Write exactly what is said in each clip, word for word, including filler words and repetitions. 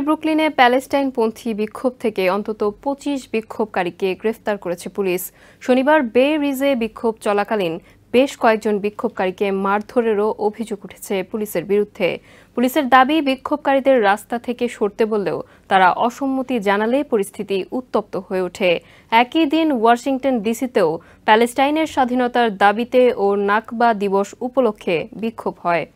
ব্রুকলিনে প্যালেস্টাইনপন্থী বিক্ষোভ থেকে অন্তত পঁচিশ বিক্ষোভকারীকে গ্রেফতার করেছে পুলিশ। শনিবার বে রিজে বিক্ষোভ চলাকালীন বেশ কয়েকজন বিক্ষোভকারীকে মারধরেরও অভিযোগ উঠেছে পুলিশের বিরুদ্ধে। পুলিশের দাবি, বিক্ষোভকারীদের রাস্তা থেকে সরতে বললেও তারা অসম্মতি জানালে পরিস্থিতি উত্তপ্ত হয়ে ওঠে। একই দিন ওয়াশিংটন ডিসিতেও প্যালেস্টাইনের স্বাধীনতার দাবিতে ও নাকবা দিবস উপলক্ষে বিক্ষোভ হয়।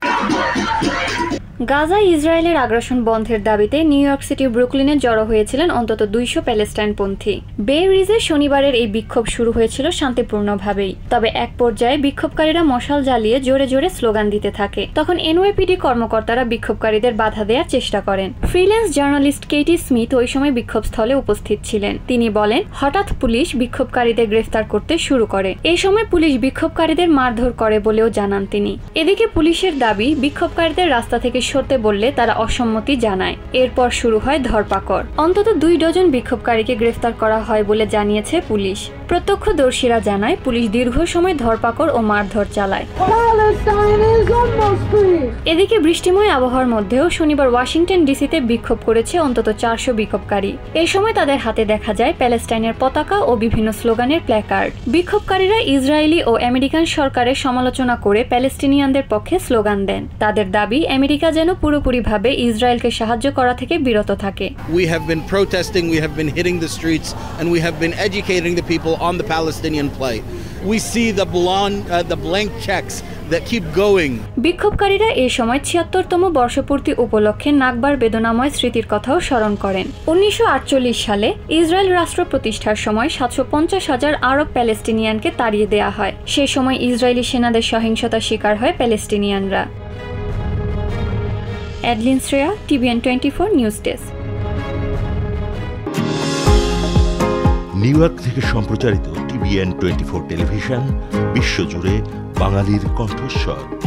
গাজা ইসরায়েলের আগ্রাসন বন্ধের দাবিতে নিউ ইয়র্ক সিটি ব্রুকলিনে জড়ো হয়েছিলেন অন্তত দুইশো প্যালেস্টাইনপন্থী। বে রিজে শনিবারের এই বিক্ষোভ শুরু হয়েছিল শান্তিপূর্ণভাবেই, তবে এক পর্যায়ে বিক্ষোভকারীরা মশাল জ্বালিয়ে জোরে জোরে স্লোগান দিতে থাকে। তখন এন ওয়াই পি ডি কর্মকর্তারা বিক্ষোভকারীদের বাধা দেওয়ার চেষ্টা করেন। ফ্রিল্যান্স জার্নালিস্ট কেটি স্মিথ ওই সময় বিক্ষোভস্থলে উপস্থিত ছিলেন। তিনি বলেন, হঠাৎ পুলিশ বিক্ষোভকারীদের গ্রেফতার করতে শুরু করে। এই সময় পুলিশ বিক্ষোভকারীদের মারধর করে বলেও জানান তিনি। এদিকে পুলিশের দাবি, বিক্ষোভকারীদের রাস্তা থেকে সরতে বললে তারা অসম্মতি জানায়। এরপর শুরু হয় ধরপাকড়। অন্তত দুই ডজন বিক্ষোভকারীকে গ্রেফতার করা হয় বলে জানিয়েছে পুলিশ। প্রত্যক্ষদর্শীরা জানায়, পুলিশ দীর্ঘ সময় ধরপাকড় ও মারধর চালায়। এদিকে বৃষ্টিময় আবহাওয়ার মধ্যেও শনিবার ওয়াশিংটন ডিসিতে বিক্ষোভ করেছে অন্তত চারশো বিক্ষোভকারী। এই সময় তাদের হাতে দেখা যায় প্যালেস্টাইনের পতাকা ও বিভিন্ন স্লোগানের প্ল্যাকার্ড। বিক্ষোভকারীরা ইসরায়েলি ও আমেরিকান সরকারের সমালোচনা করে প্যালেস্টিনিয়ানদের পক্ষে স্লোগান দেন। তাদের দাবি, আমেরিকা যেন পুরোপুরিভাবে ইসরায়েলকে সাহায্য করা থেকে বিরত থাকে। We have been protesting, we have been hitting the streets, and we have been educating the people on the Palestinian plight. We see the blonde, uh, the blank checks that keep going. বিক্ষোভকারীরা এই সময় ছিয়াত্তরতম বর্ষপূর্তি উপলক্ষে নাকবার বেদনাময় স্মৃতির কথাও স্মরণ করেন। উনিশশো আটচল্লিশ সালে ইসরায়েল রাষ্ট্র প্রতিষ্ঠার সময় সাতশো পঞ্চাশ হাজার আরব প্যালেস্টিনিয়ানকে তাড়িয়ে দেয়া হয়। সে সময় ইসরায়েলি সেনাদের সহিংসতার শিকার হয় প্যালেস্টিনিয়ানরা। Edlin Shreya, T B N twenty four news desk. New York থেকে সম্প্রচারিত T B N twenty four television বিশ্বজুড়ে বাঙালির কণ্ঠস্বর।